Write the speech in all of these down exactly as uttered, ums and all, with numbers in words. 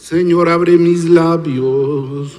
Señor, abre mis labios.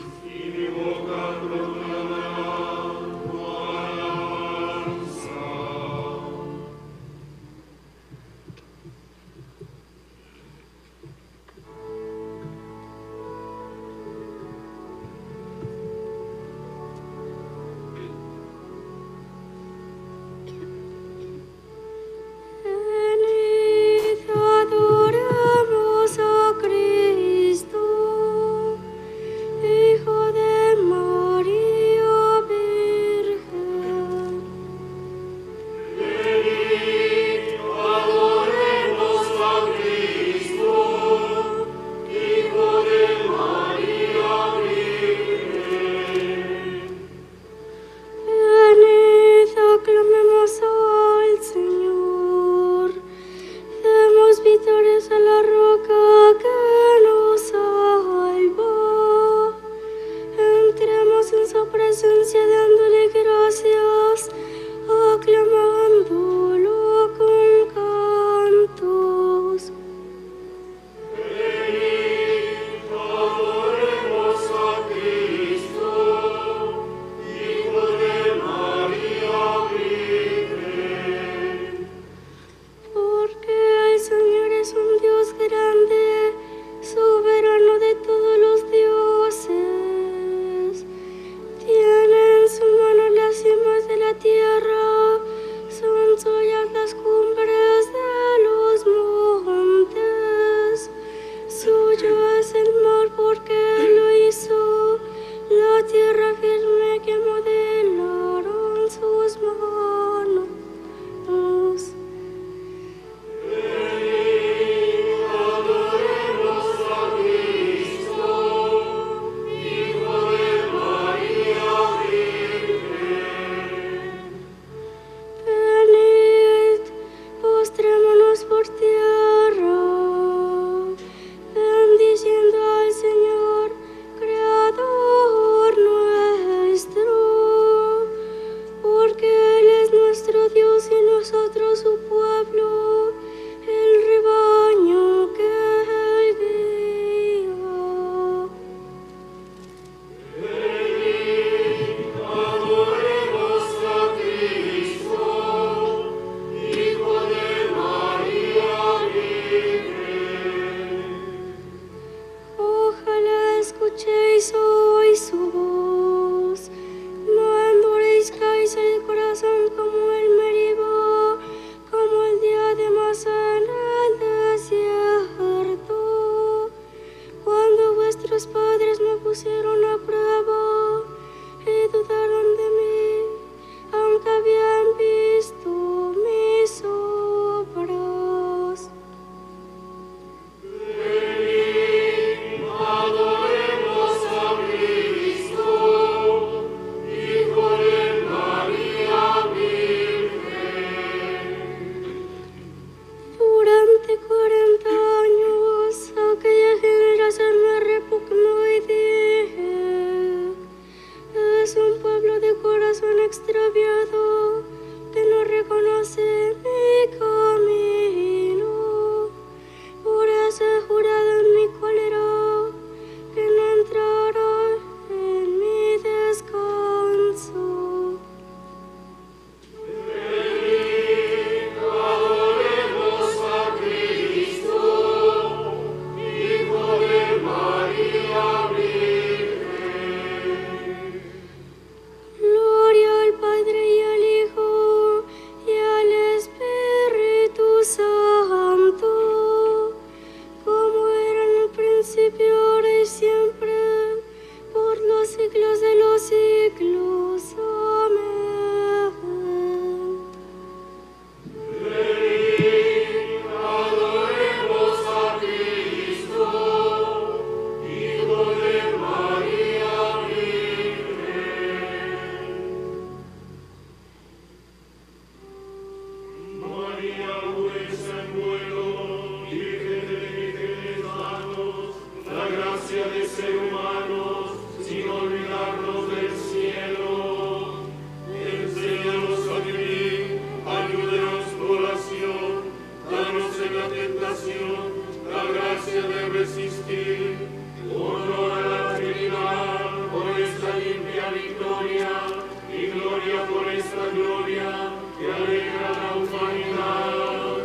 La gracia de resistir. Honor a la Trinidad por esta limpia victoria y gloria por esta gloria que alegra la humanidad.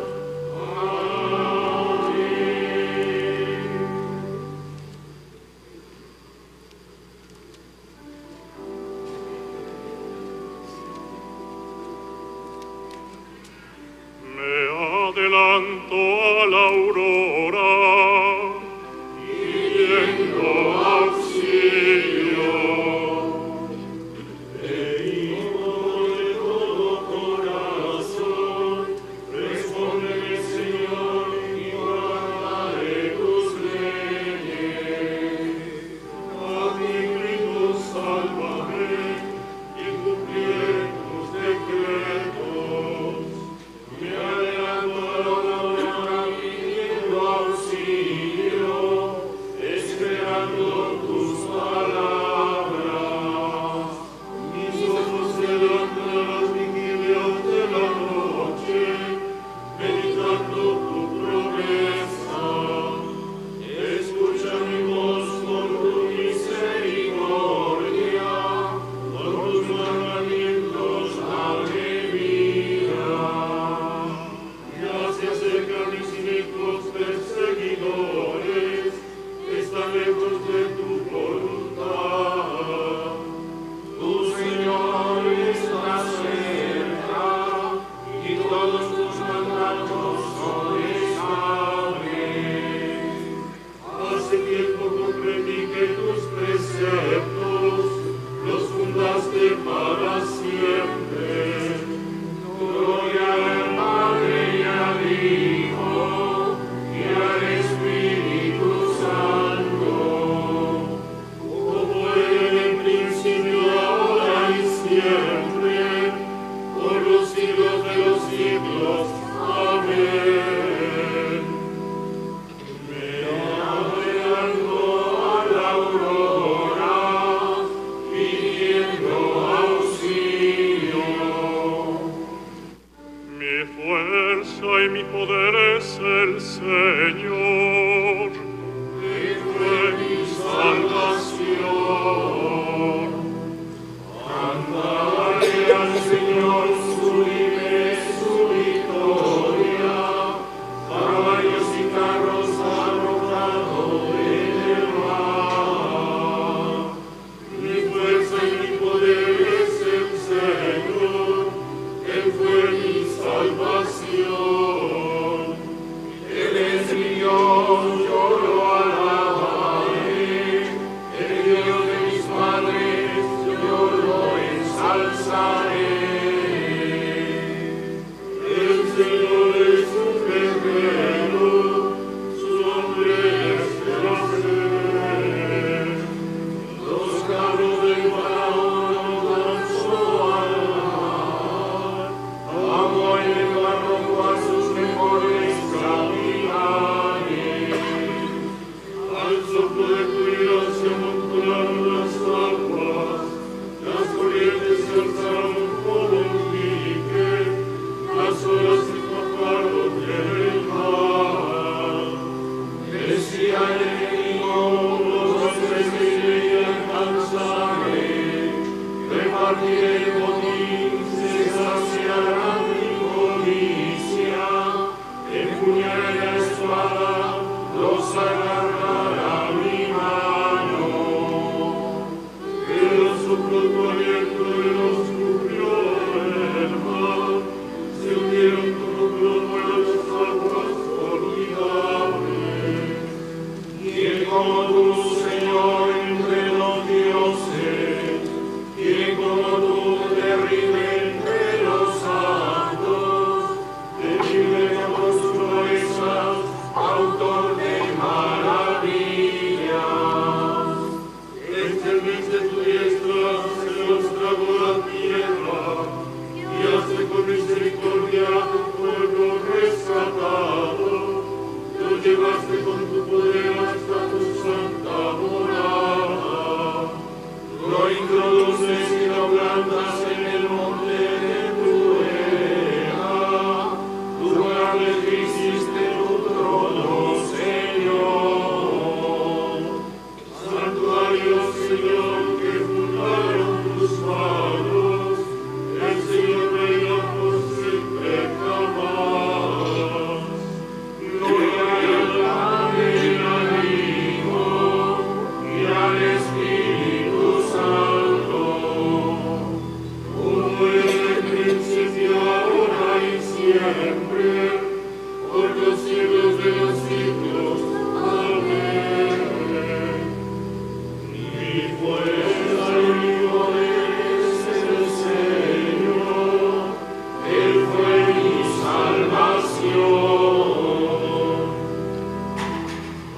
Amén. Me adelanto a la aurora, pidiendo auxilio. Te invoco de todo corazón, respóndeme, Señor, y guardaré tus leyes. A ti grito, sálvame, y cumpliré tus decretos. Me adelanto a la aurora pidiendo auxilio, esperando tus palabras. Mis ojos se levantan a las vigilias de la noche, meditando tu promesa. Escucha mi voz con tu misericordia, con tus mandamientos abre mi vida. Ya se acercan mis inicuos perseguidores, están lejos de tu voluntad. Tu Señor está cerca, y todos tus mandatos son estables. Hace tiempo comprendí que tus preceptos los fundaste para siempre. Gloria al Padre y al Hijo y al Espíritu Santo, Como era en principio, ahora y siempre, por los siglos de los siglos. Amén. me adelanto a la aurora, pidiendo auxilio. Mi fuerza y mi poder es el Señor, Él fue mi salvación. Cantaré al Señor, sublime su victoria, caballos y carros arrojado en el mar. mi fuerza y mi poder es el Señor, Él fue mi salvación. Él es mi Dios, yo lo alabaré, el Dios de mis padres, yo lo ensalzaré. El Señor es un guerrero, su nombre es placer. Los carros del faraón lanzó al mar, amó en el barroco a sus mejores capitanes. Al soplo de tu ira se amontonaron las aguas, las corrientes se alzaron como un dique, las olas se empaparon en el mar. Decía el enemigo, los hombres que me alcanzaré, repartiré el botín, se saciará mi codicia, empuñaré la espada, los agarrará mi mano. Pero sopló tu aliento y los cubrió el mar, se hundieron como plomo en las aguas formidables. Y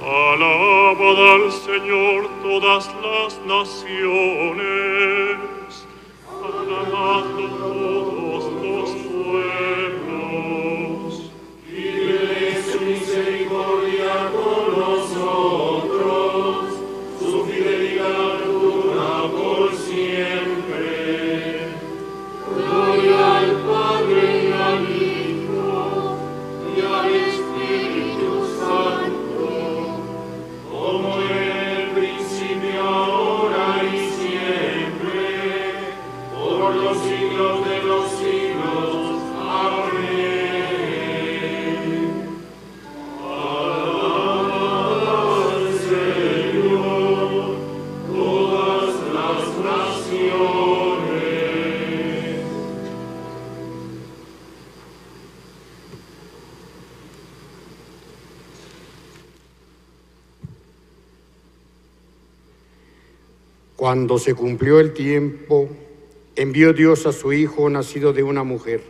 Alabad al Señor todas las naciones, alabadlo todos los pueblos. Y de su misericordia con nosotros, su fidelidad dura por siempre. Gloria al Padre y al Hijo y al Espíritu Santo, como en el principio, ahora y siempre, por los siglos de los siglos. Amén. Alabad al Señor todas las naciones. Cuando se cumplió el tiempo, envió Dios a su Hijo, nacido de una mujer,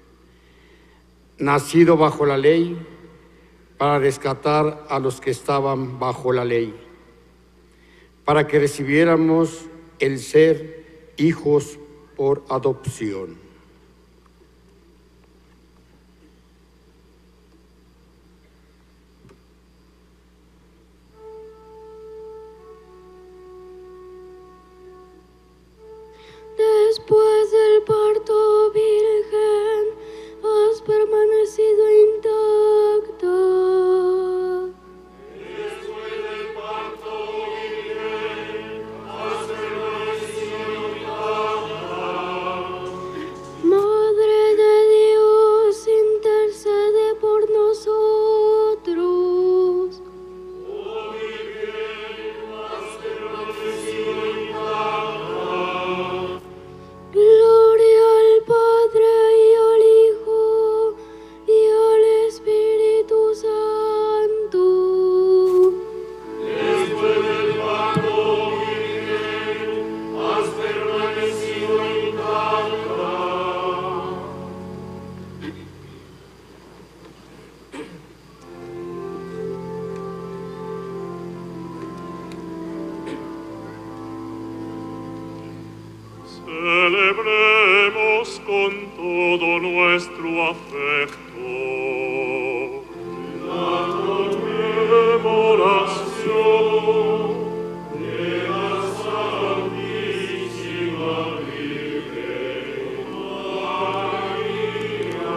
nacido bajo la ley, para rescatar a los que estaban bajo la ley, para que recibiéramos el ser hijos por adopción. Después del parto virgen, has permanecido intacta. Después del parto virgen, has permanecido intacta. Madre de Dios, intercede por nosotros. Oh Virgen, has permanecido intacta. Gloria al Padre y al Hijo y al Espíritu Santo. Después del parto virgen, has permanecido intacta. Celebremos con todo nuestro afecto La conmemoración de la Santísima Virgen María,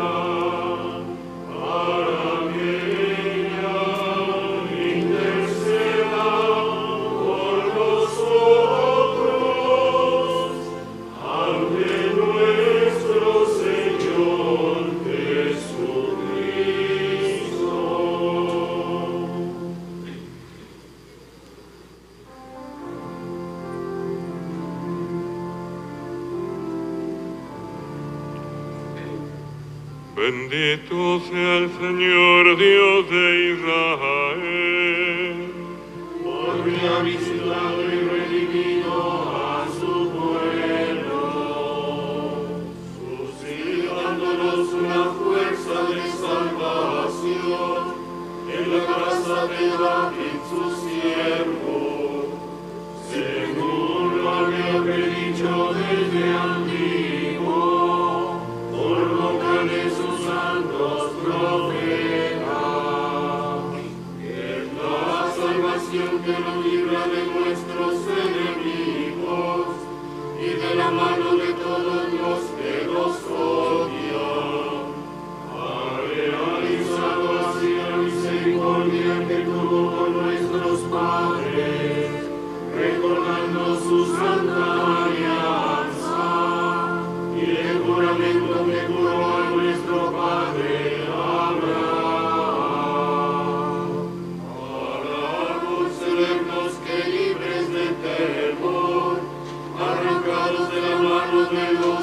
para que ella interceda por nosotros ante nuestro Señor Jesucristo. Bendito sea el Señor Dios de Israel, Porque ha visitado y redimido a su pueblo, suscitándonos una fuerza de salvación en la casa de David su siervo, según lo había predicho desde antiguo, por boca de sus santos profetas, que es la salvación que nos libra de nuestros enemigos y de la mano de todos los que nos odian. Ha realizado así la misericordia que tuvo con nuestros padres, recordando su santa alianza y el juramento que juró a nuestro padre Abraham, para concedernos que libres de temor, arrancados de la mano de los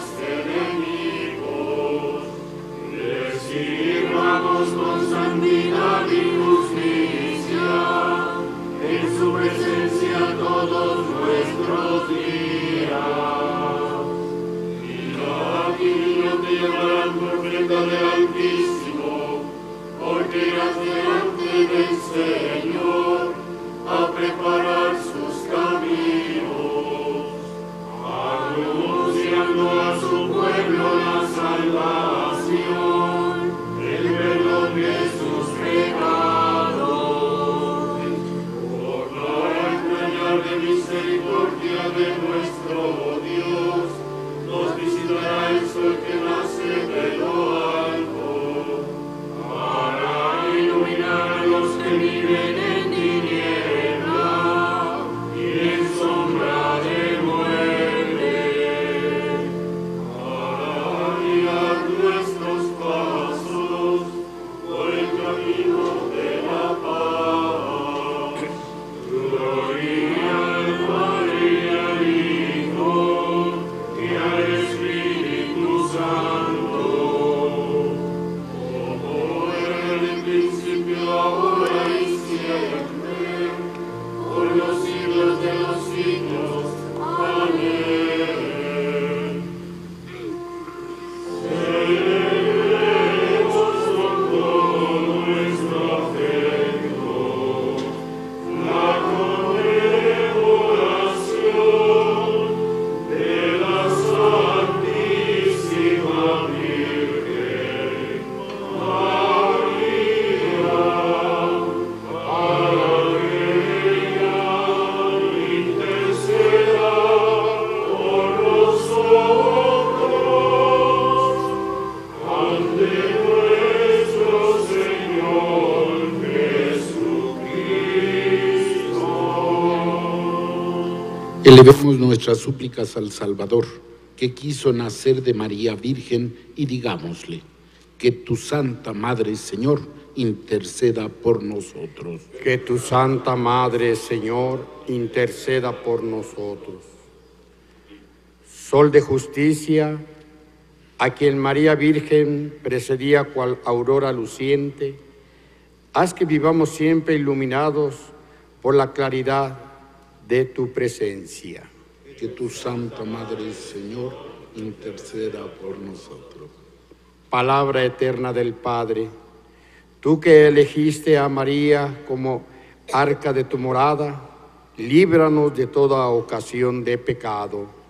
Elevemos nuestras súplicas al Salvador, que quiso nacer de María Virgen, y digámosle: que tu Santa Madre, Señor, interceda por nosotros. Que tu Santa Madre, Señor, interceda por nosotros. Sol de justicia, a quien María Virgen precedía cual aurora luciente, haz que vivamos siempre iluminados por la claridad de tu presencia. Que tu Santa Madre, Señor, interceda por nosotros. Palabra eterna del Padre, tú que elegiste a María como arca de tu morada, líbranos de toda ocasión de pecado.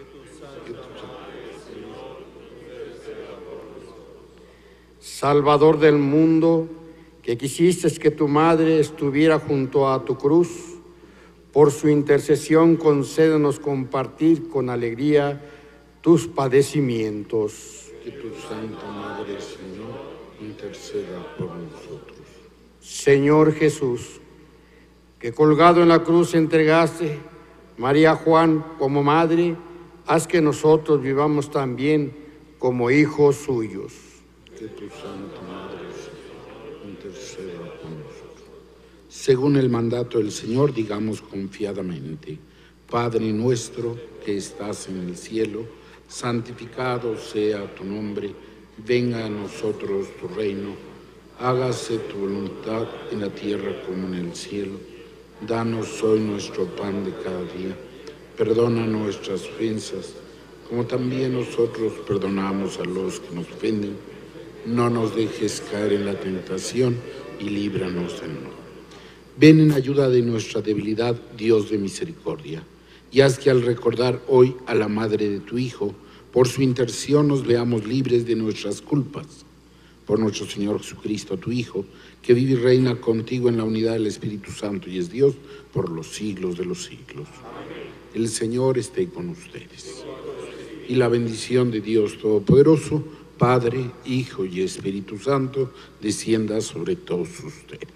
Salvador del mundo, que quisiste que tu madre estuviera junto a tu cruz, por su intercesión concédenos compartir con alegría tus padecimientos. Que tu Santa Madre, Señor, interceda por nosotros. Señor Jesús, que colgado en la cruz entregaste María Juan como madre, haz que nosotros vivamos también como hijos suyos. Que tu Santa Madre, Señor, interceda por nosotros. Según el mandato del Señor, digamos confiadamente: Padre nuestro que estás en el cielo, santificado sea tu nombre, venga a nosotros tu reino, hágase tu voluntad en la tierra como en el cielo. Danos hoy nuestro pan de cada día, perdona nuestras ofensas, como también nosotros perdonamos a los que nos ofenden. No nos dejes caer en la tentación y líbranos del mal. Ven en ayuda de nuestra debilidad, Dios de misericordia, y haz que al recordar hoy a la madre de tu Hijo, por su intercesión nos veamos libres de nuestras culpas. Por nuestro Señor Jesucristo, tu Hijo, que vive y reina contigo en la unidad del Espíritu Santo y es Dios por los siglos de los siglos. Amén. El Señor esté con ustedes. Y la bendición de Dios Todopoderoso, Padre, Hijo y Espíritu Santo, descienda sobre todos ustedes.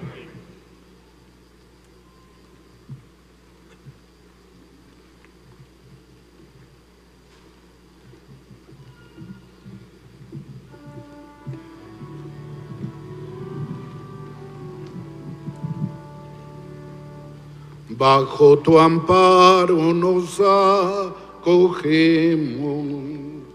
Bajo tu amparo nos acogemos.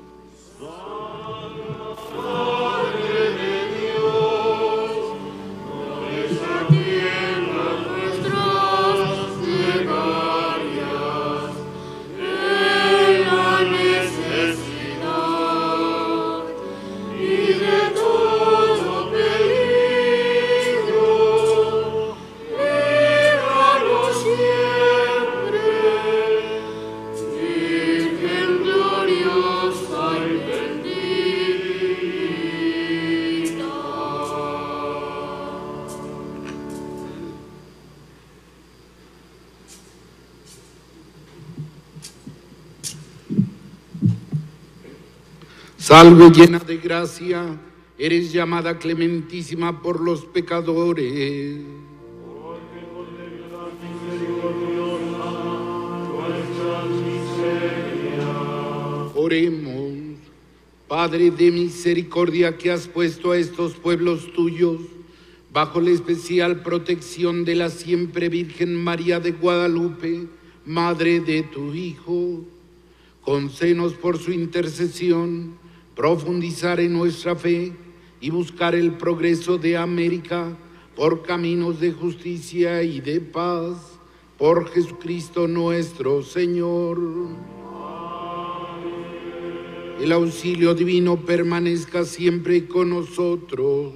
Salve llena de gracia, eres llamada clementísima por los pecadores. Oremos. Padre de misericordia, que has puesto a estos pueblos tuyos bajo la especial protección de la siempre Virgen María de Guadalupe, Madre de tu Hijo, concédenos por su intercesión profundizar en nuestra fe y buscar el progreso de América por caminos de justicia y de paz, por Jesucristo nuestro Señor. Amén. El auxilio divino permanezca siempre con nosotros.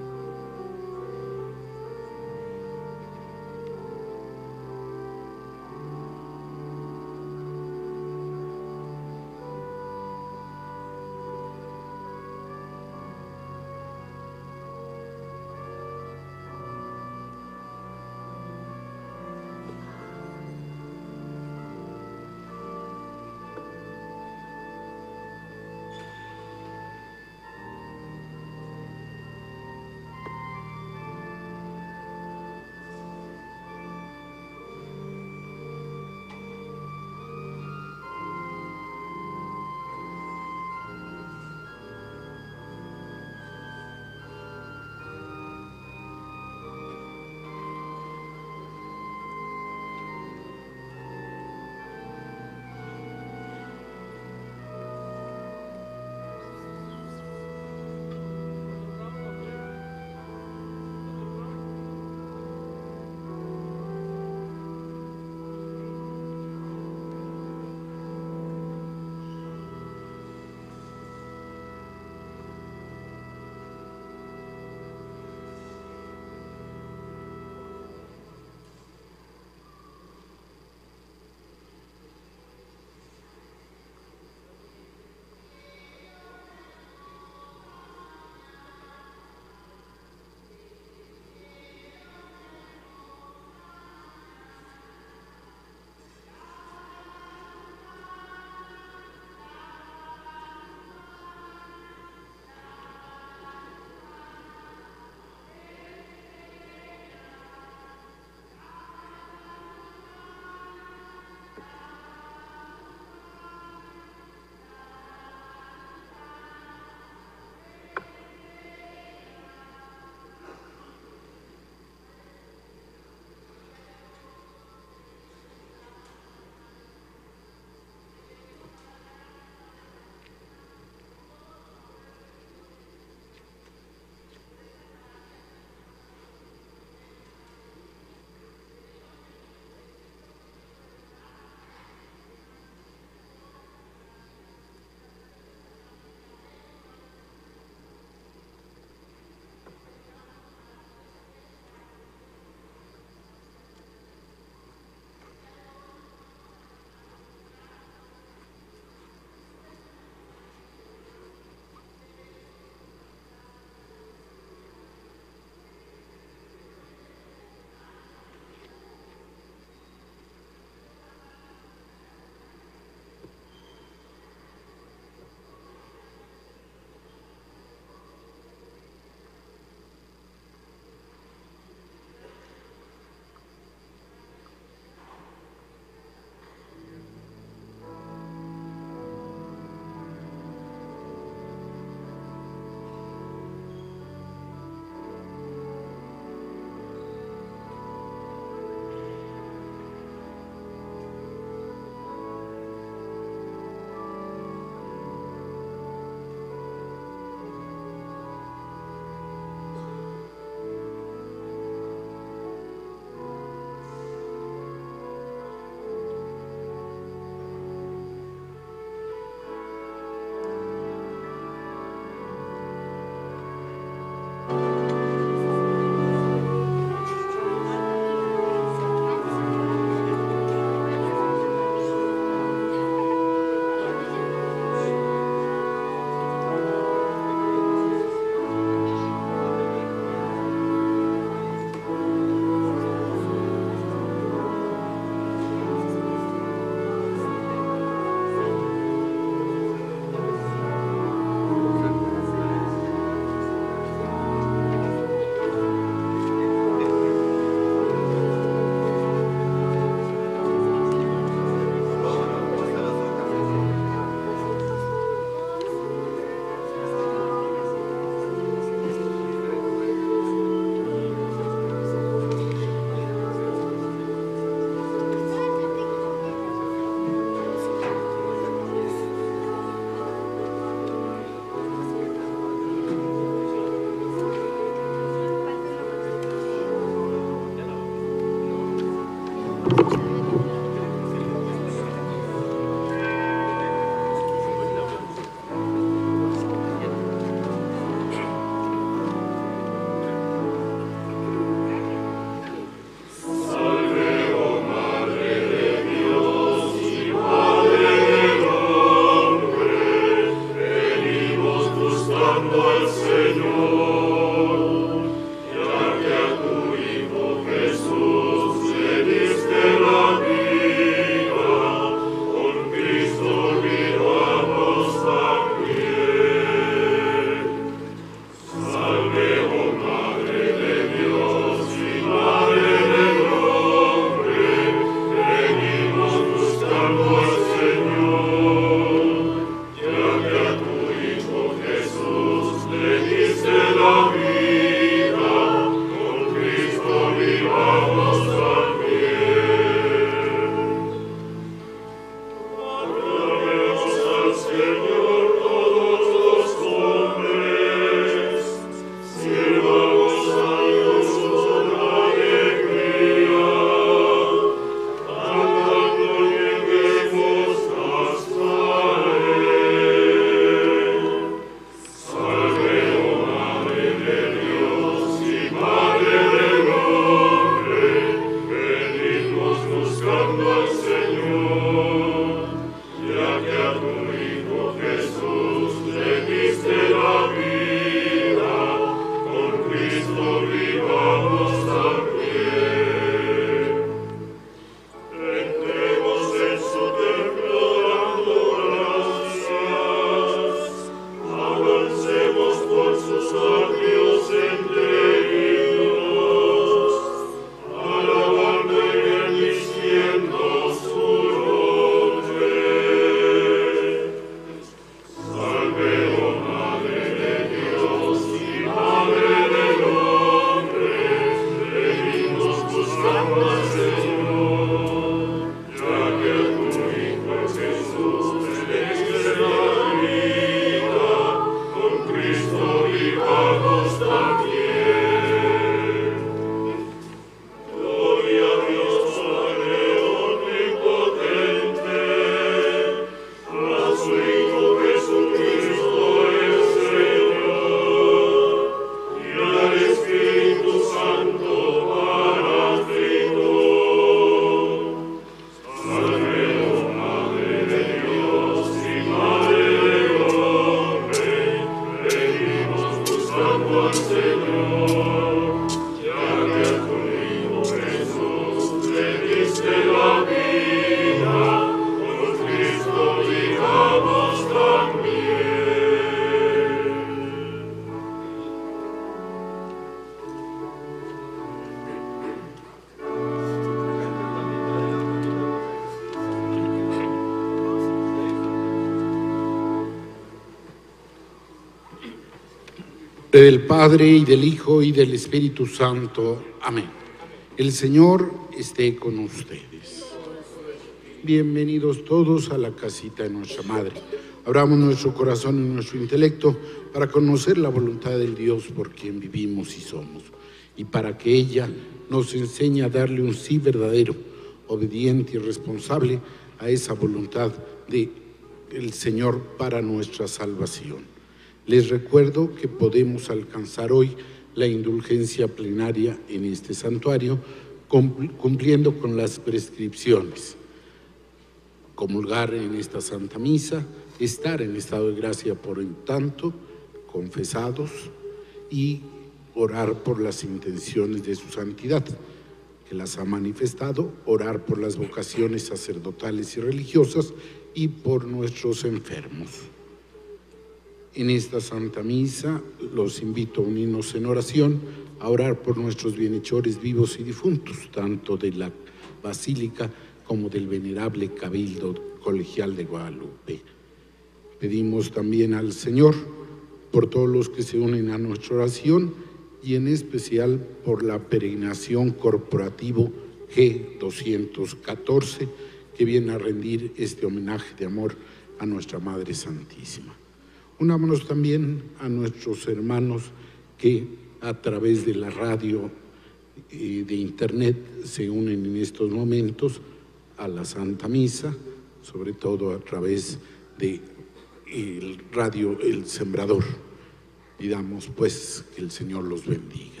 Del Padre, y del Hijo, y del Espíritu Santo. Amén. El Señor esté con ustedes. Bienvenidos todos a la casita de nuestra Madre. Abramos nuestro corazón y nuestro intelecto para conocer la voluntad del Dios por quien vivimos y somos, y para que ella nos enseñe a darle un sí verdadero, obediente y responsable a esa voluntad del Señor para nuestra salvación. Les recuerdo que podemos alcanzar hoy la indulgencia plenaria en este santuario, cumpliendo con las prescripciones: comulgar en esta Santa Misa, estar en estado de gracia por en tanto, confesados, y orar por las intenciones de su santidad, que las ha manifestado, orar por las vocaciones sacerdotales y religiosas y por nuestros enfermos. En esta Santa Misa los invito a unirnos en oración, a orar por nuestros bienhechores vivos y difuntos, tanto de la Basílica como del venerable Cabildo Colegial de Guadalupe. Pedimos también al Señor por todos los que se unen a nuestra oración y en especial por la peregrinación corporativo G doscientos catorce, que viene a rendir este homenaje de amor a nuestra Madre Santísima. Unámonos también a nuestros hermanos que a través de la radio y de internet se unen en estos momentos a la Santa Misa, sobre todo a través de el radio El Sembrador. Pidamos pues que el Señor los bendiga.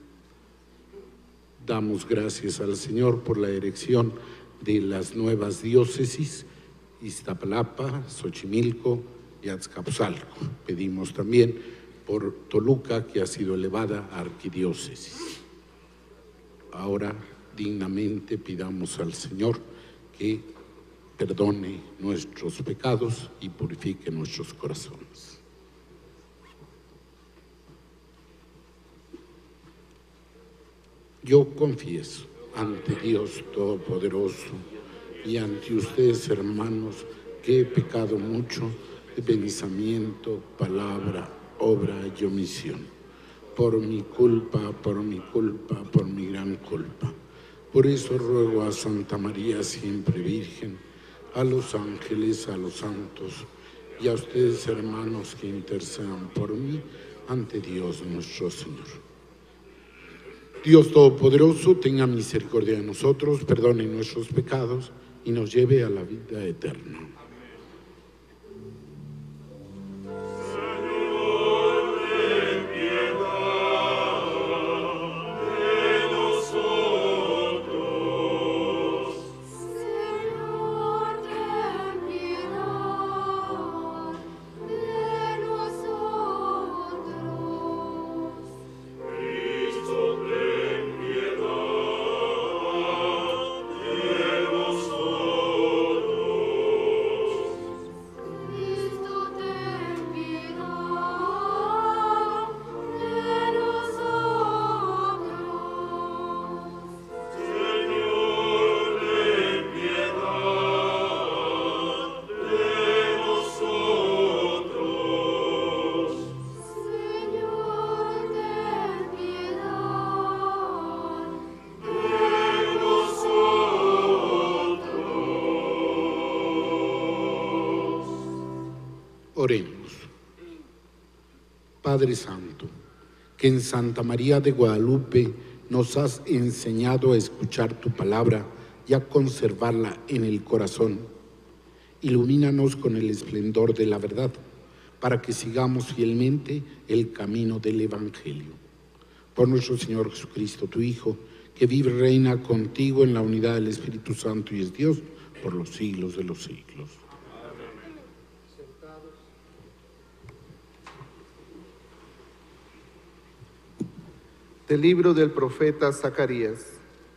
Damos gracias al Señor por la erección de las nuevas diócesis, Iztapalapa, Xochimilco y Azcapotzalco. Pedimos también por Toluca, que ha sido elevada a arquidiócesis. Ahora dignamente pidamos al Señor que perdone nuestros pecados y purifique nuestros corazones. Yo confieso ante Dios Todopoderoso y ante ustedes, hermanos, que he pecado mucho de pensamiento, palabra, obra y omisión, por mi culpa, por mi culpa, por mi gran culpa. Por eso ruego a Santa María, siempre Virgen, a los ángeles, a los santos y a ustedes, hermanos, que intercedan por mí ante Dios nuestro Señor. Dios Todopoderoso, tenga misericordia de nosotros, perdone nuestros pecados y nos lleve a la vida eterna. Oremos. Padre Santo, que en Santa María de Guadalupe nos has enseñado a escuchar tu palabra y a conservarla en el corazón, ilumínanos con el esplendor de la verdad, para que sigamos fielmente el camino del Evangelio. Por nuestro Señor Jesucristo, tu Hijo, que vive y reina contigo en la unidad del Espíritu Santo y es Dios por los siglos de los siglos. Del libro del profeta Zacarías.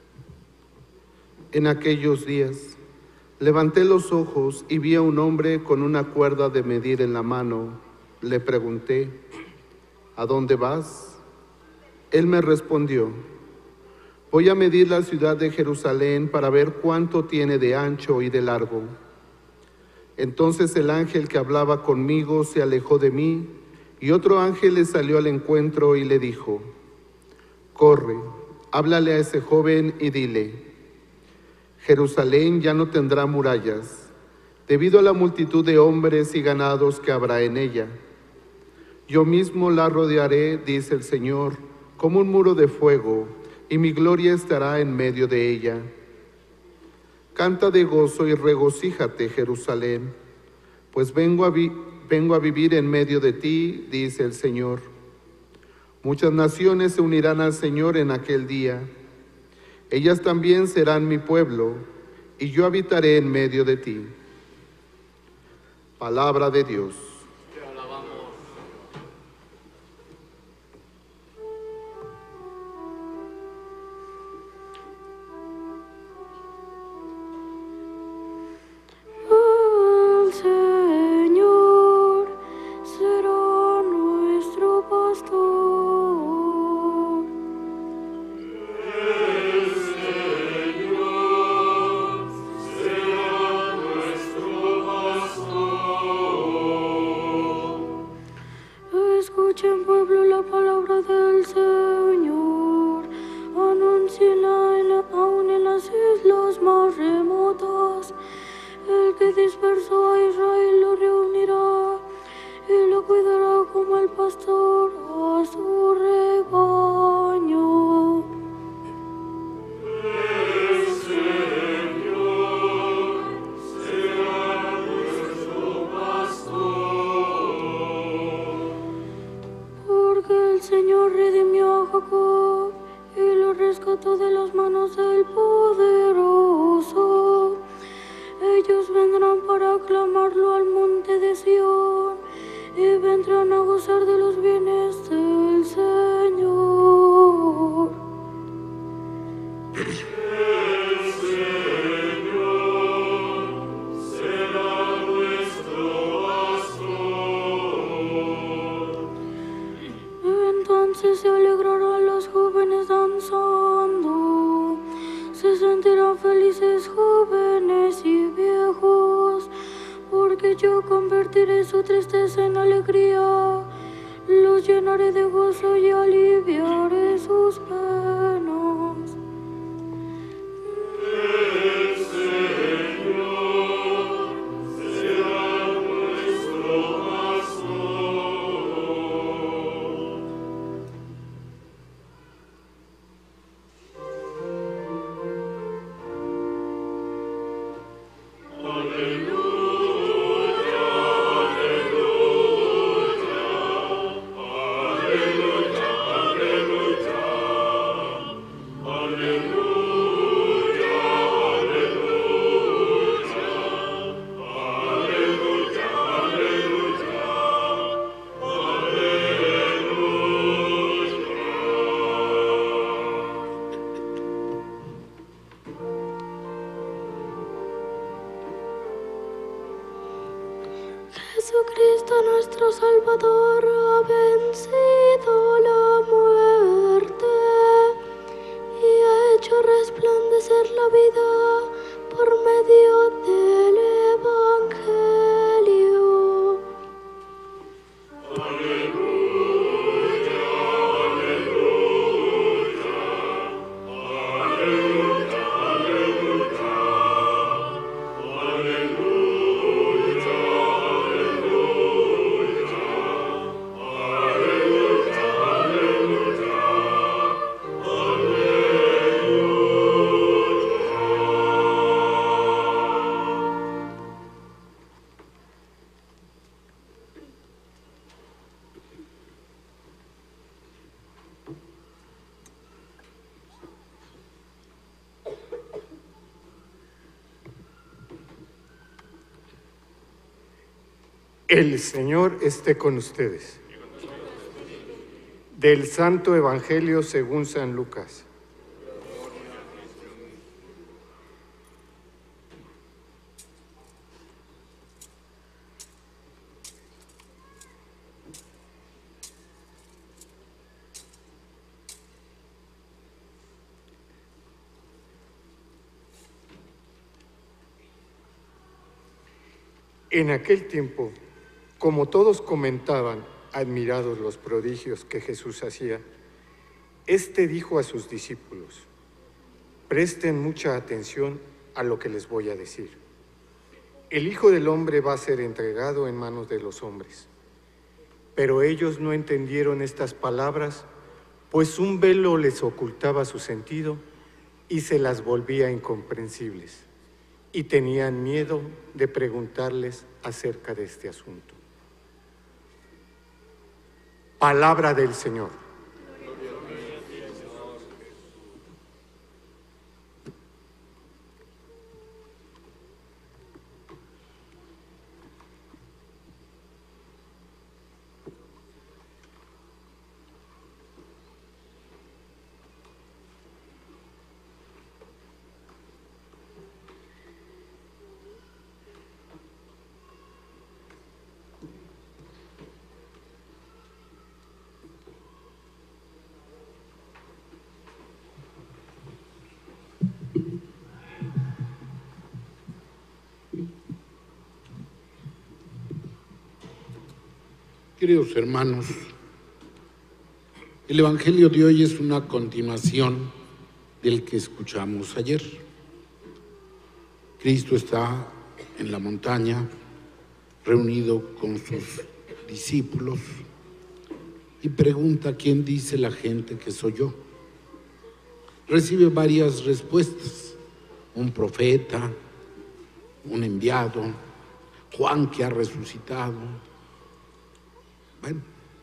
En aquellos días levanté los ojos y vi a un hombre con una cuerda de medir en la mano. Le pregunté, ¿a dónde vas? Él me respondió, voy a medir la ciudad de Jerusalén para ver cuánto tiene de ancho y de largo. Entonces el ángel que hablaba conmigo se alejó de mí Y otro ángel le salió al encuentro y le dijo: corre, háblale a ese joven y dile: Jerusalén ya no tendrá murallas, debido a la multitud de hombres y ganados que habrá en ella. Yo mismo la rodearé, dice el Señor, como un muro de fuego, y mi gloria estará en medio de ella. Canta de gozo y regocíjate, Jerusalén, pues vengo a, vi vengo a vivir en medio de ti, dice el Señor. Muchas naciones se unirán al Señor en aquel día. Ellas también serán mi pueblo, y yo habitaré en medio de ti. Palabra de Dios. Escuchen, pueblo, la palabra del Señor. Anúncienla en la, aún en las islas más remotas. El que dispersó a Israel lo reunirá y lo cuidará como el pastor a su rebaño. El Señor será nuestro pastor. Porque el Señor redimió a Jacob y lo rescató de las manos del poderoso. Ellos vendrán para aclamarlo al monte de Sión y vendrán a gozar de los bienes del Señor. El Señor será nuestro pastor. Entonces se alegrarán los jóvenes danzando, se sentirán felices jóvenes y viejos, porque yo convertiré su tristeza en alegría, los llenaré de gozo y aliviaré sus penas. El Señor será nuestro pastor. Aleluya, aleluya, aleluya, aleluya, aleluya, aleluya, aleluya, Jesucristo nuestro Salvador ha vencido la muerte y ha hecho resplandecer la vida por medio del Evangelio. aleluya, aleluya, aleluya, aleluya, El Señor esté con ustedes. Del Santo Evangelio según San Lucas. En aquel tiempo, como todos comentaban admirados los prodigios que Jesús hacía, éste dijo a sus discípulos: presten mucha atención a lo que les voy a decir. El Hijo del Hombre va a ser entregado en manos de los hombres. Pero ellos no entendieron estas palabras, pues un velo les ocultaba su sentido y se las volvía incomprensibles, y tenían miedo de preguntarles acerca de este asunto. Palabra del Señor. Queridos hermanos, el Evangelio de hoy es una continuación del que escuchamos ayer. Cristo está en la montaña, reunido con sus discípulos, y pregunta: ¿quién dice la gente que soy yo? Recibe varias respuestas: un profeta, un enviado, Juan que ha resucitado. Bueno,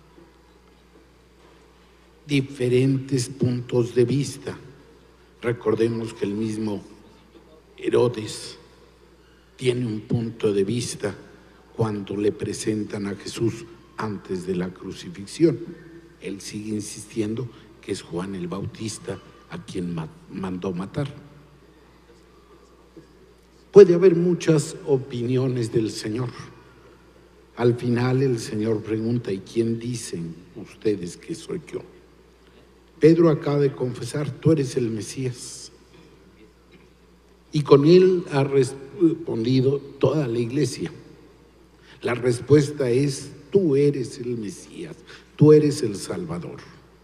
diferentes puntos de vista. Recordemos que el mismo Herodes tiene un punto de vista cuando le presentan a Jesús antes de la crucifixión. Él sigue insistiendo que es Juan el Bautista a quien mandó matar. Puede haber muchas opiniones del Señor. Al final el Señor pregunta: ¿y quién dicen ustedes que soy yo? Pedro acaba de confesar: tú eres el Mesías. Y con él ha respondido toda la iglesia. La respuesta es: tú eres el Mesías, tú eres el Salvador.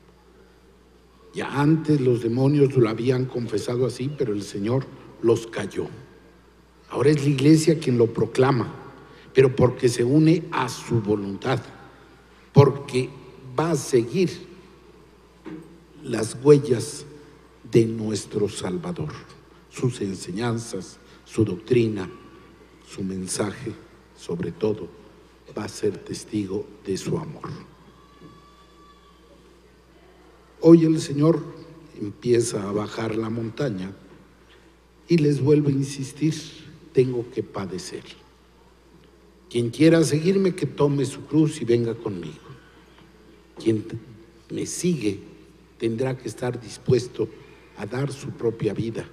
Ya antes los demonios lo habían confesado así, pero el Señor los calló. Ahora es la iglesia quien lo proclama, pero porque se une a su voluntad, porque va a seguir las huellas de nuestro Salvador, sus enseñanzas, su doctrina, su mensaje, sobre todo, va a ser testigo de su amor. Hoy el Señor empieza a bajar la montaña y les vuelve a insistir: tengo que padecer. Quien quiera seguirme, que tome su cruz y venga conmigo. Quien me sigue tendrá que estar dispuesto a dar su propia vida.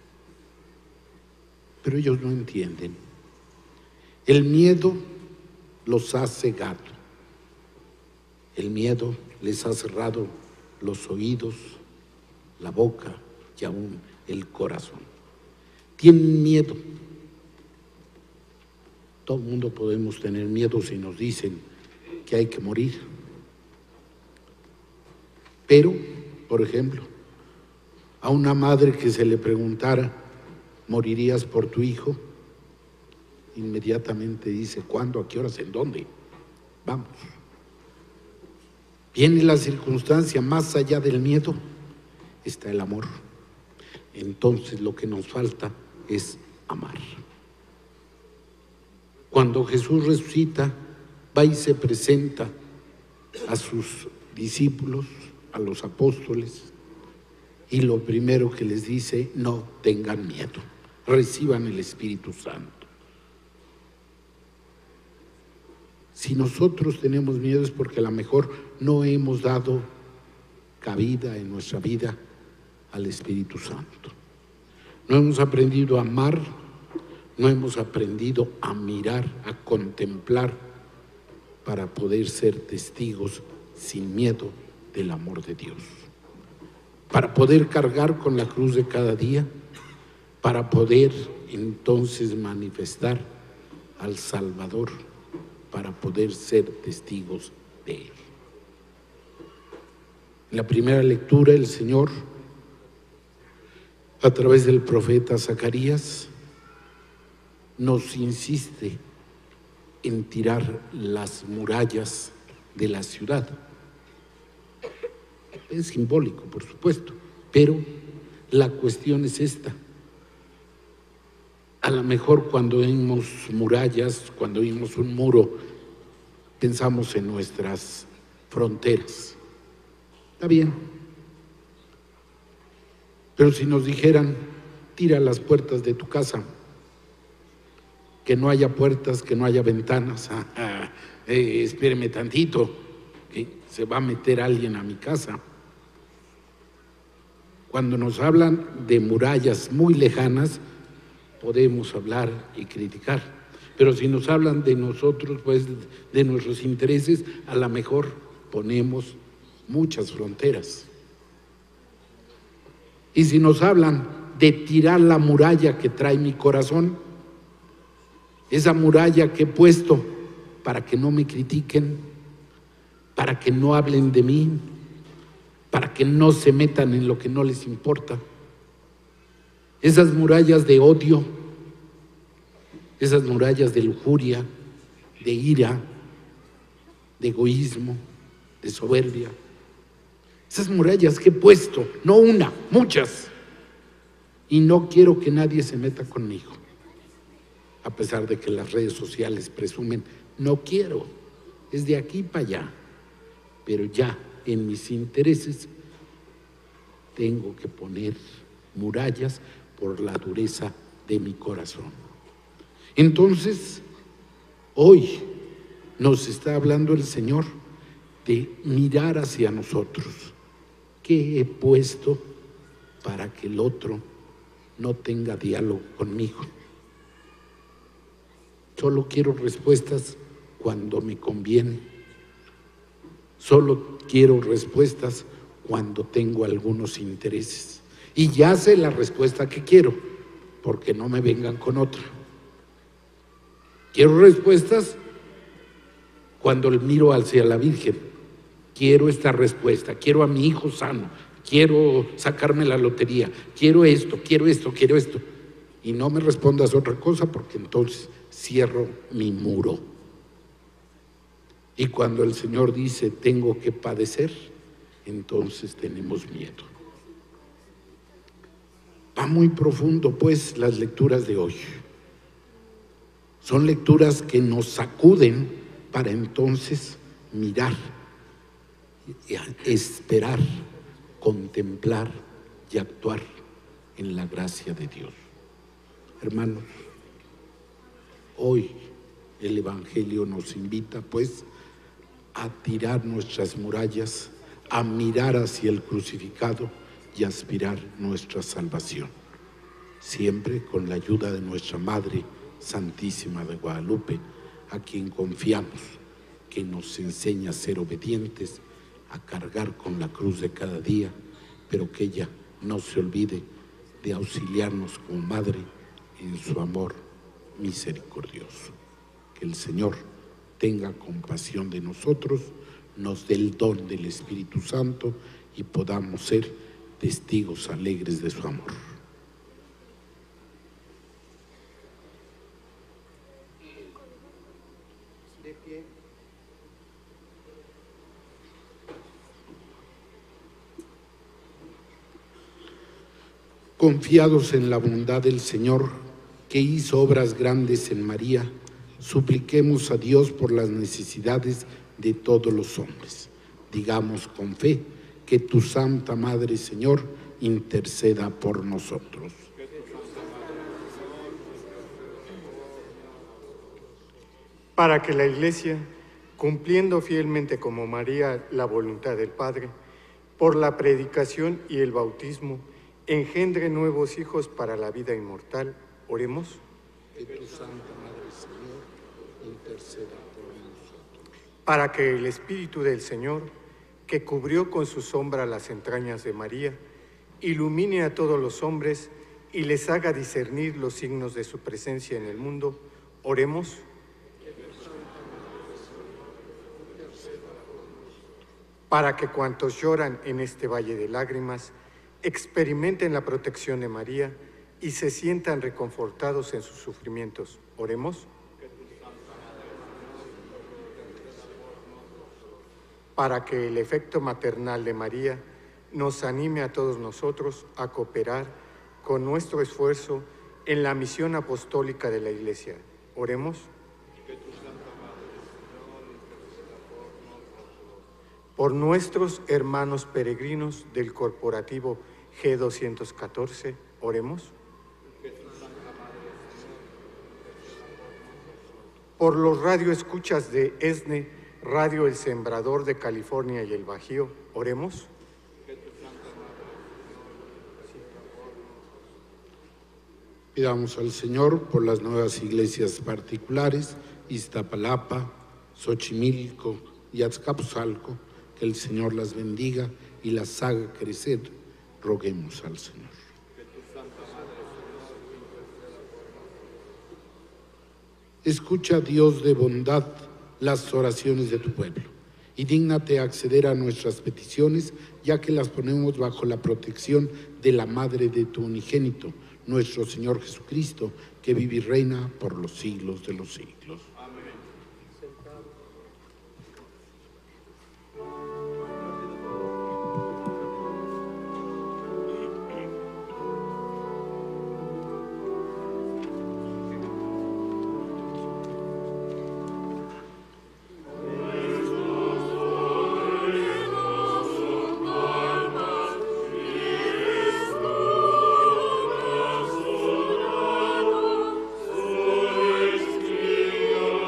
Pero ellos no entienden. El miedo los ha cegado. El miedo les ha cerrado los oídos, la boca y aún el corazón. Tienen miedo. Todo el mundo podemos tener miedo si nos dicen que hay que morir. Pero, por ejemplo, a una madre que se le preguntara: ¿morirías por tu hijo? Inmediatamente dice: ¿cuándo? ¿A qué horas? ¿En dónde? Vamos. Viene la circunstancia, más allá del miedo está el amor. Entonces lo que nos falta es amar. Cuando Jesús resucita, va y se presenta a sus discípulos, a los apóstoles, y lo primero que les dice: no tengan miedo, reciban el Espíritu Santo. Si nosotros tenemos miedo es porque a lo mejor no hemos dado cabida en nuestra vida al Espíritu Santo. No hemos aprendido a amar, no hemos aprendido a mirar, a contemplar, para poder ser testigos sin miedo del amor de Dios. Para poder cargar con la cruz de cada día, para poder entonces manifestar al Salvador, para poder ser testigos de Él. En la primera lectura, el Señor, a través del profeta Zacarías, nos insiste en tirar las murallas de la ciudad. Es simbólico, por supuesto, pero la cuestión es esta. A lo mejor cuando vimos murallas, cuando vimos un muro, pensamos en nuestras fronteras. Está bien. Pero si nos dijeran, tira las puertas de tu casa, que no haya puertas, que no haya ventanas, ah, ah, eh, espéreme tantito, que se va a meter alguien a mi casa. Cuando nos hablan de murallas muy lejanas, podemos hablar y criticar, pero si nos hablan de nosotros, pues de nuestros intereses, a lo mejor ponemos muchas fronteras. Y si nos hablan de tirar la muralla que trae mi corazón, esa muralla que he puesto para que no me critiquen, para que no hablen de mí, para que no se metan en lo que no les importa, esas murallas de odio, esas murallas de lujuria, de ira, de egoísmo, de soberbia, esas murallas que he puesto, no una, muchas, y no quiero que nadie se meta conmigo, a pesar de que las redes sociales presumen, no quiero, es de aquí para allá, pero ya en mis intereses tengo que poner murallas por la dureza de mi corazón. Entonces, hoy nos está hablando el Señor de mirar hacia nosotros. ¿Qué he puesto para que el otro no tenga diálogo conmigo? Solo quiero respuestas cuando me conviene. Solo quiero respuestas cuando tengo algunos intereses. Y ya sé la respuesta que quiero, porque no me vengan con otra. Quiero respuestas cuando miro hacia la Virgen. Quiero esta respuesta, quiero a mi hijo sano, quiero sacarme la lotería, quiero esto, quiero esto, quiero esto. Y no me respondas otra cosa, porque entonces cierro mi muro. Y cuando el Señor dice, tengo que padecer, entonces tenemos miedo. Va muy profundo, pues, las lecturas de hoy. Son lecturas que nos sacuden para entonces mirar, esperar, contemplar y actuar en la gracia de Dios. Hermanos, hoy el Evangelio nos invita, pues, a tirar nuestras murallas, a mirar hacia el crucificado y aspirar nuestra salvación, siempre con la ayuda de nuestra Madre Santísima de Guadalupe, a quien confiamos, que nos enseña a ser obedientes, a cargar con la cruz de cada día, pero que ella no se olvide de auxiliarnos como Madre en su amor misericordioso. Que el Señor tenga compasión de nosotros, nos dé el don del Espíritu Santo y podamos ser testigos alegres de su amor. Confiados en la bondad del Señor, que hizo obras grandes en María, supliquemos a Dios por las necesidades de todos los hombres. Digamos con fe que tu Santa Madre, Señor, interceda por nosotros. Para que la Iglesia, cumpliendo fielmente como María la voluntad del Padre, por la predicación y el bautismo, engendre nuevos hijos para la vida inmortal, oremos. Que tu Santa Madre, Señor, interceda por nosotros. Para que el Espíritu del Señor, que cubrió con su sombra las entrañas de María, ilumine a todos los hombres y les haga discernir los signos de su presencia en el mundo, oremos. para que cuantos lloran en este valle de lágrimas experimenten la protección de María y se sientan reconfortados en sus sufrimientos. Oremos. Para que el efecto maternal de María nos anime a todos nosotros a cooperar con nuestro esfuerzo en la misión apostólica de la Iglesia. Oremos. Por nuestros hermanos peregrinos del corporativo G doscientos catorce, oremos. Por los radioescuchas de ESNE, Radio El Sembrador de California y el Bajío, oremos. Pidamos al Señor por las nuevas iglesias particulares, Iztapalapa, Xochimilco y Azcapotzalco, que el Señor las bendiga y las haga crecer. Roguemos al Señor. Escucha, Dios de bondad, las oraciones de tu pueblo y dígnate acceder a nuestras peticiones, ya que las ponemos bajo la protección de la Madre de tu unigénito, nuestro Señor Jesucristo, que vive y reina por los siglos de los siglos. Sois Cristo.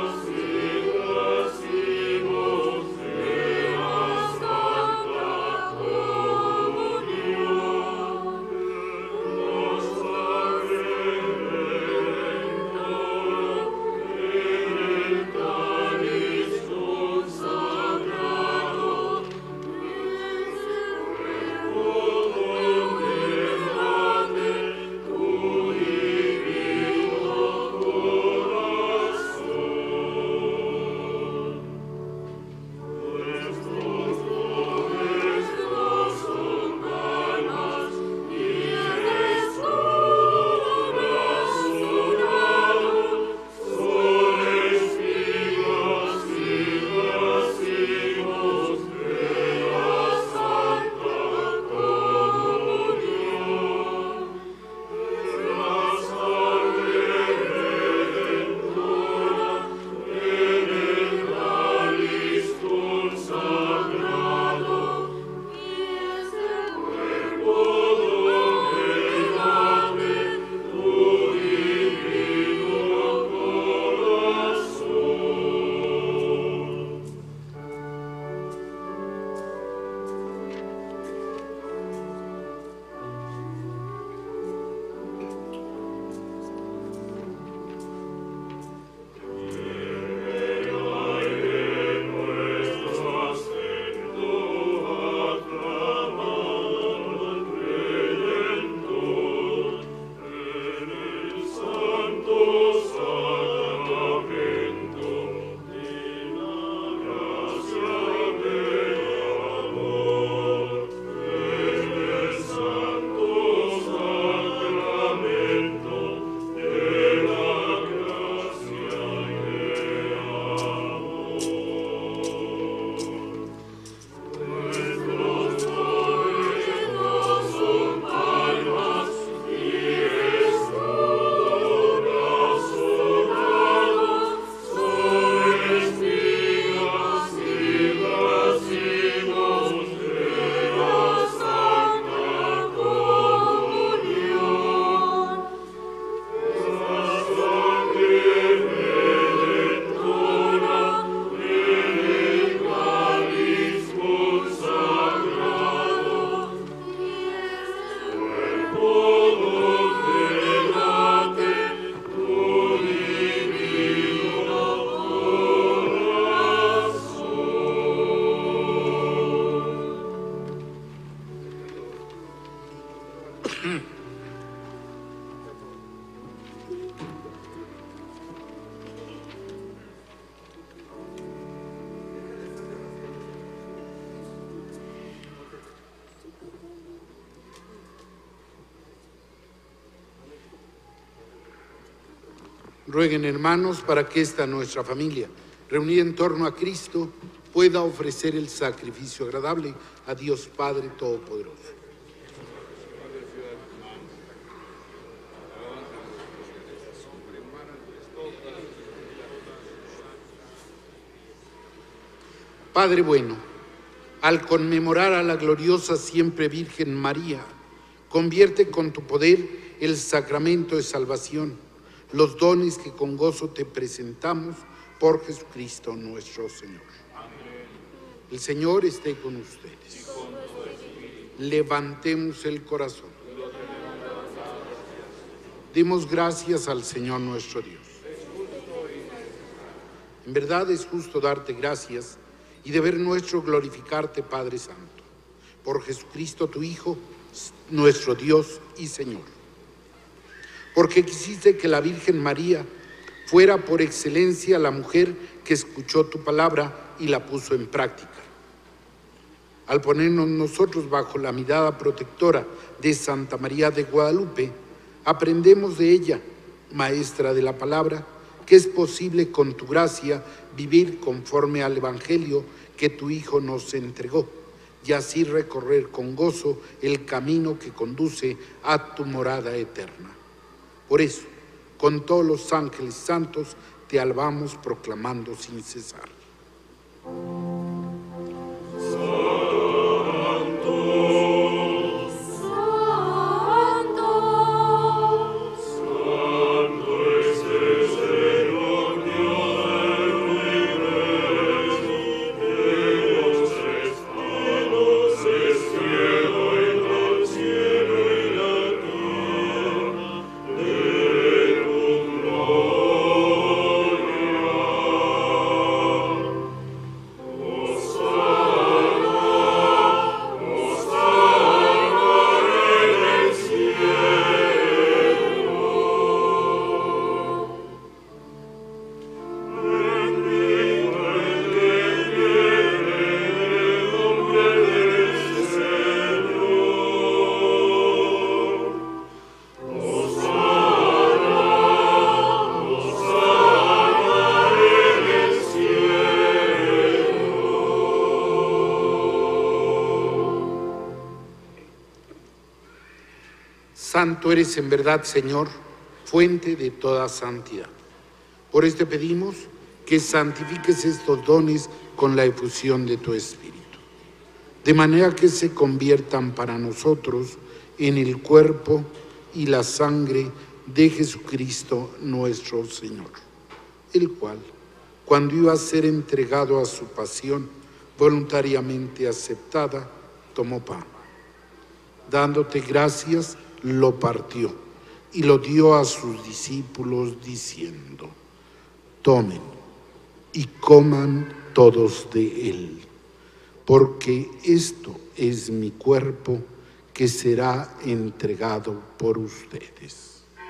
Rueguen, hermanos, para que esta nuestra familia, reunida en torno a Cristo, pueda ofrecer el sacrificio agradable a Dios Padre Todopoderoso. Padre bueno, al conmemorar a la gloriosa siempre Virgen María, convierte con tu poder el sacramento de salvación, los dones que con gozo te presentamos por Jesucristo nuestro Señor. Amén. El Señor esté con ustedes. Levantemos el corazón. Demos gracias al Señor nuestro Dios. En verdad es justo darte gracias y deber nuestro glorificarte, Padre Santo, por Jesucristo tu Hijo, nuestro Dios y Señor. Porque quisiste que la Virgen María fuera por excelencia la mujer que escuchó tu palabra y la puso en práctica. Al ponernos nosotros bajo la mirada protectora de Santa María de Guadalupe, aprendemos de ella, maestra de la palabra, que es posible con tu gracia vivir conforme al Evangelio que tu Hijo nos entregó, y así recorrer con gozo el camino que conduce a tu morada eterna. Por eso, con todos los ángeles santos, te alabamos proclamando sin cesar. Santo eres en verdad, Señor, fuente de toda santidad. Por esto pedimos que santifiques estos dones con la efusión de tu Espíritu, de manera que se conviertan para nosotros en el cuerpo y la sangre de Jesucristo nuestro Señor, el cual, cuando iba a ser entregado a su pasión voluntariamente aceptada, tomó pan. Dándote gracias, lo partió y lo dio a sus discípulos diciendo: tomen y coman todos de él, porque esto es mi cuerpo que será entregado por ustedes.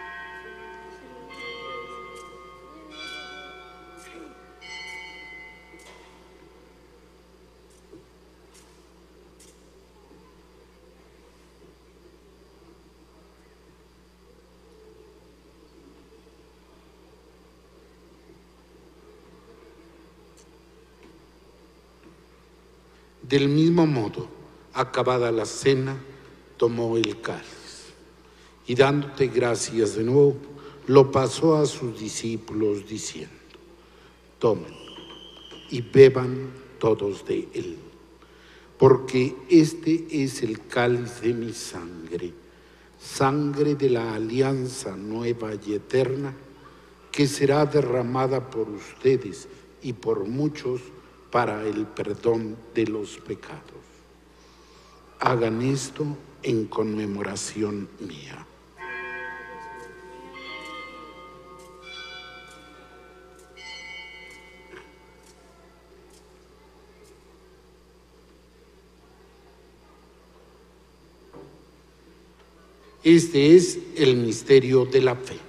Del mismo modo, acabada la cena, tomó el cáliz y dándote gracias de nuevo, lo pasó a sus discípulos diciendo: tomen y beban todos de él, porque este es el cáliz de mi sangre, sangre de la alianza nueva y eterna, que será derramada por ustedes y por muchos para el perdón de los pecados. Hagan esto en conmemoración mía. Este es el misterio de la fe.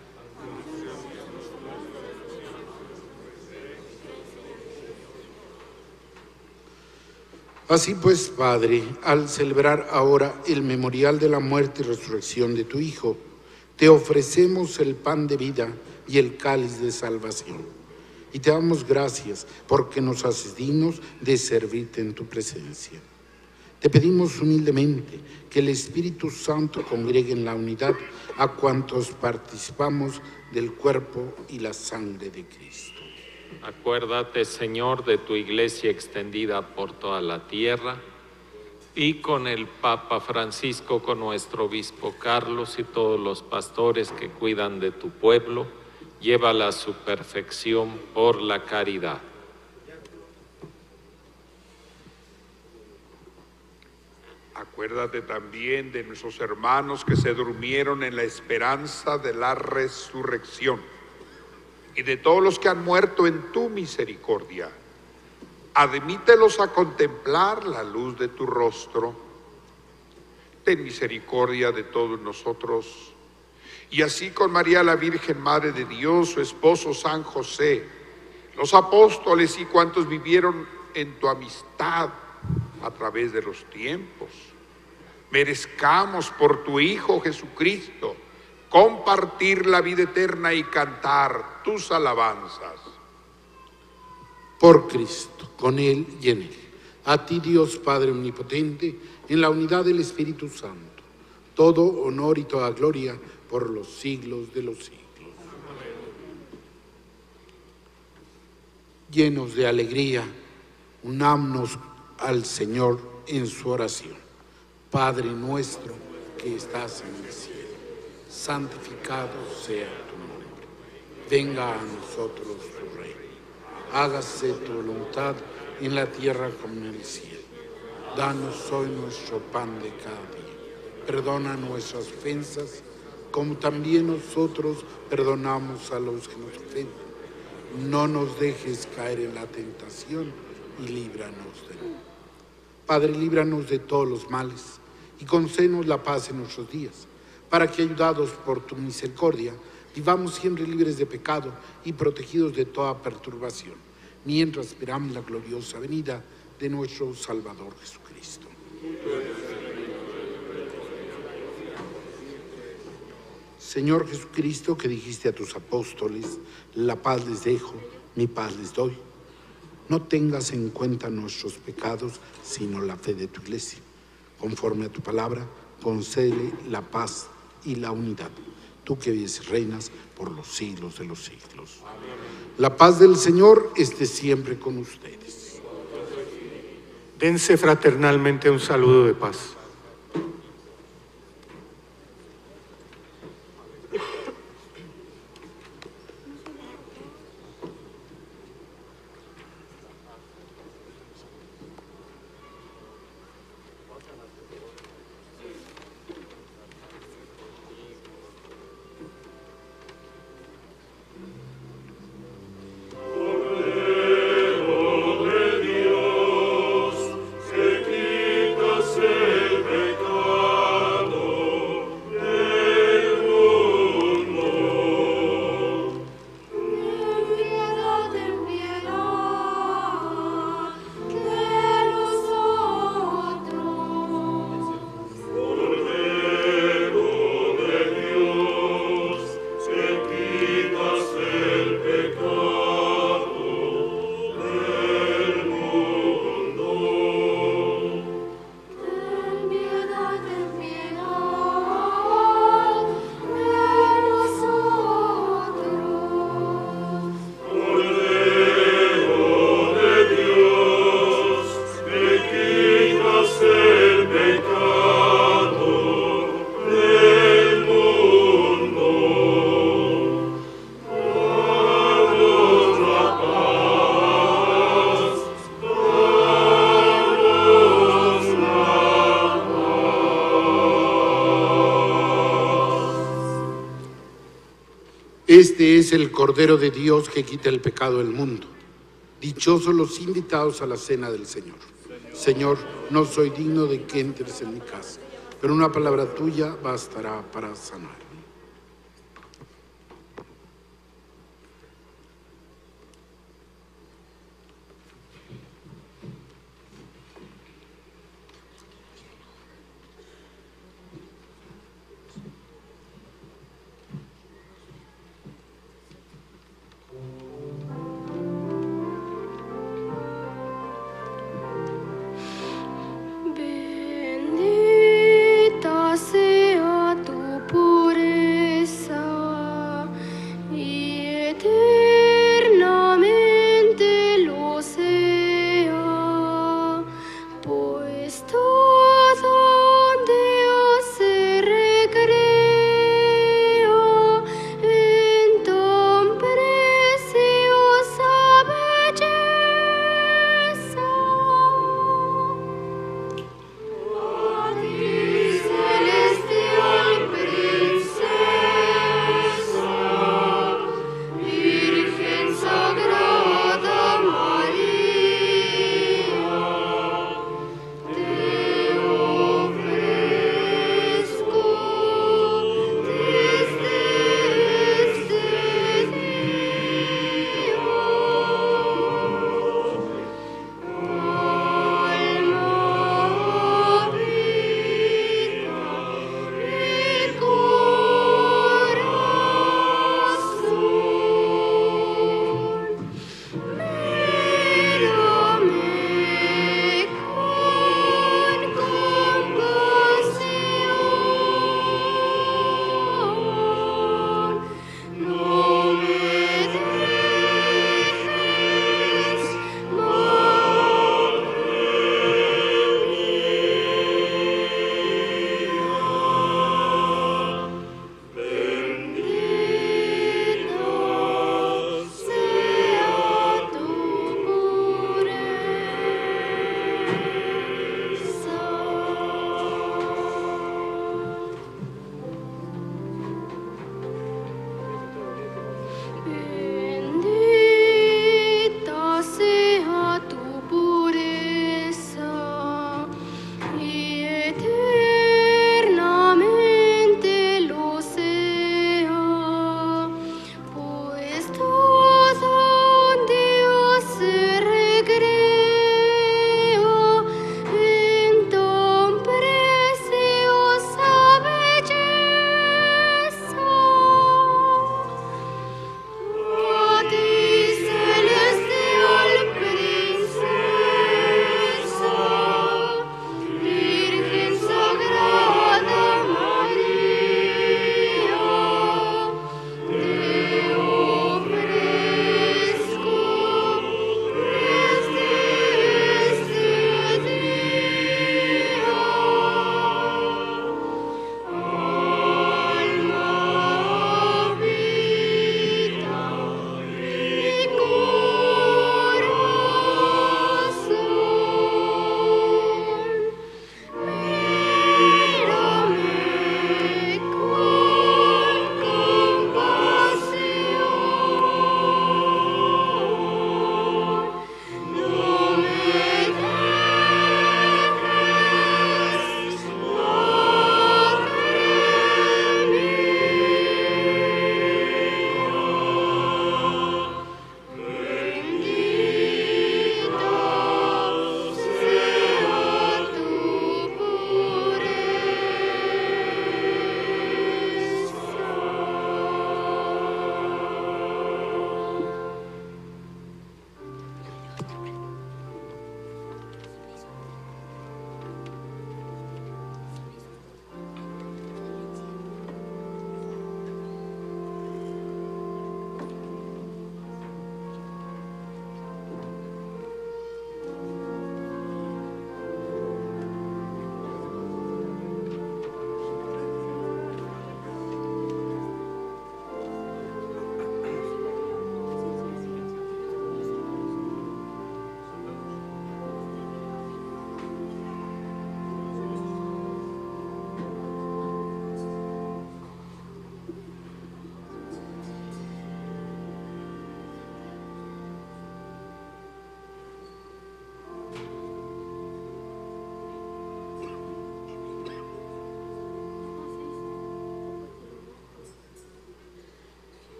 Así pues, Padre, al celebrar ahora el memorial de la muerte y resurrección de tu Hijo, te ofrecemos el pan de vida y el cáliz de salvación. Y te damos gracias porque nos haces dignos de servirte en tu presencia. Te pedimos humildemente que el Espíritu Santo congregue en la unidad a cuantos participamos del cuerpo y la sangre de Cristo. Acuérdate, Señor, de tu iglesia extendida por toda la tierra, y con el Papa Francisco, con nuestro obispo Carlos y todos los pastores que cuidan de tu pueblo, llévala a su perfección por la caridad. Acuérdate también de nuestros hermanos que se durmieron en la esperanza de la resurrección y de todos los que han muerto en tu misericordia. Admítelos a contemplar la luz de tu rostro. Ten misericordia de todos nosotros. Y así con María la Virgen, Madre de Dios, su esposo San José, los apóstoles y cuantos vivieron en tu amistad a través de los tiempos, merezcamos por tu Hijo Jesucristo compartir la vida eterna y cantar tus alabanzas. Por Cristo, con Él y en Él. A ti, Dios Padre Omnipotente, en la unidad del Espíritu Santo, todo honor y toda gloria por los siglos de los siglos. Llenos de alegría, unámonos al Señor en su oración. Padre nuestro que estás en el cielo, santificado sea tu nombre. Venga a nosotros tu reino. Hágase tu voluntad en la tierra como en el cielo. Danos hoy nuestro pan de cada día. Perdona nuestras ofensas, como también nosotros perdonamos a los que nos ofenden. No nos dejes caer en la tentación y líbranos de mal. Padre, líbranos de todos los males y concédenos la paz en nuestros días, para que, ayudados por tu misericordia, vivamos siempre libres de pecado y protegidos de toda perturbación, mientras esperamos la gloriosa venida de nuestro Salvador Jesucristo. Señor Jesucristo, que dijiste a tus apóstoles, la paz les dejo, mi paz les doy. No tengas en cuenta nuestros pecados, sino la fe de tu iglesia. Conforme a tu palabra, concédele la paz y la unidad. Tú que vives y reinas por los siglos de los siglos. Amén. La paz del Señor esté siempre con ustedes. Dense fraternalmente un saludo de paz. Este es el Cordero de Dios que quita el pecado del mundo. Dichosos los invitados a la cena del Señor. Señor, no soy digno de que entres en mi casa, pero una palabra tuya bastará para sanar.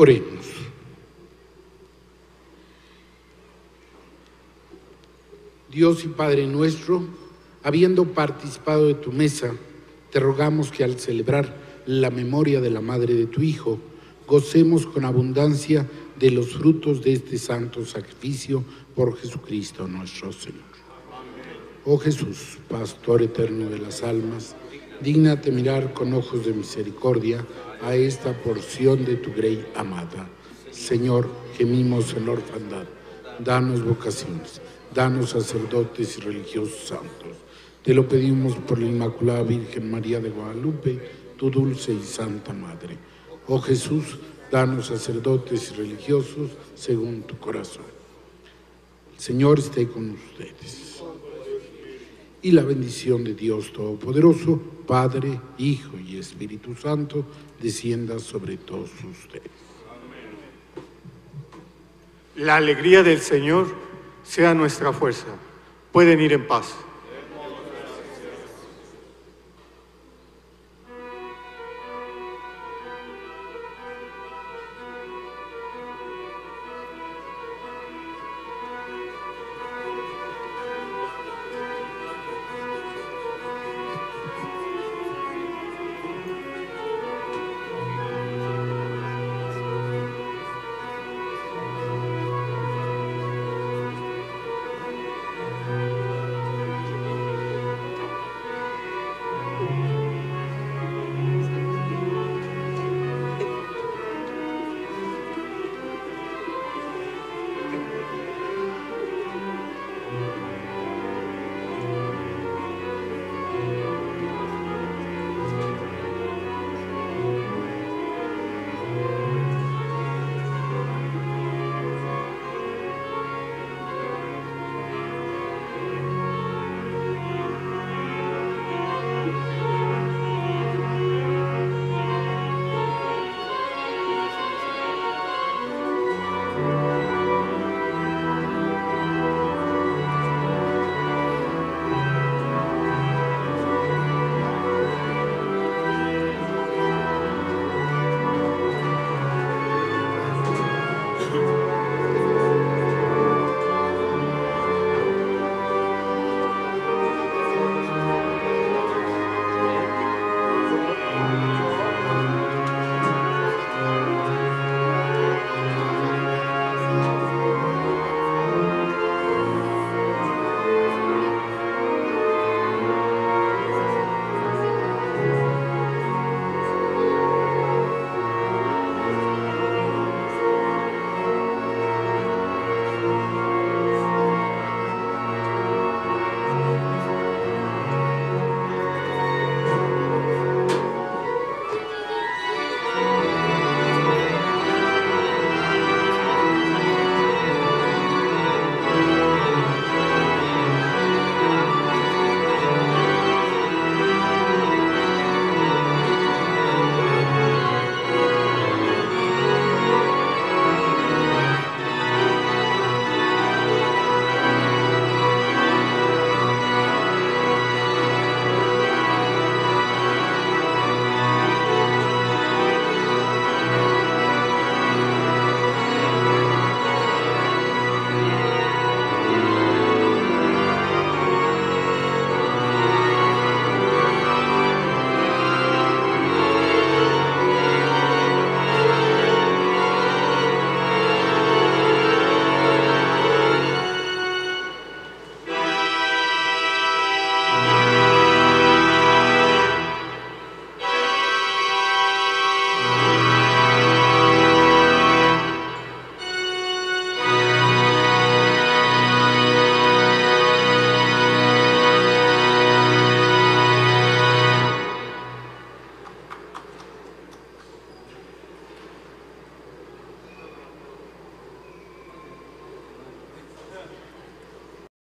Oremos. Dios y Padre nuestro, habiendo participado de tu mesa, te rogamos que al celebrar la memoria de la madre de tu Hijo, gocemos con abundancia de los frutos de este santo sacrificio por Jesucristo nuestro Señor. Oh Jesús, Pastor eterno de las almas, dígnate mirar con ojos de misericordia a esta porción de tu grey amada. Señor, gemimos en la orfandad, danos vocaciones, danos sacerdotes y religiosos santos. Te lo pedimos por la Inmaculada Virgen María de Guadalupe, tu dulce y santa Madre. Oh Jesús, danos sacerdotes y religiosos según tu corazón. El Señor esté con ustedes. Y la bendición de Dios Todopoderoso, Padre, Hijo y Espíritu Santo, descienda sobre todos ustedes. La alegría del Señor sea nuestra fuerza. Pueden ir en paz.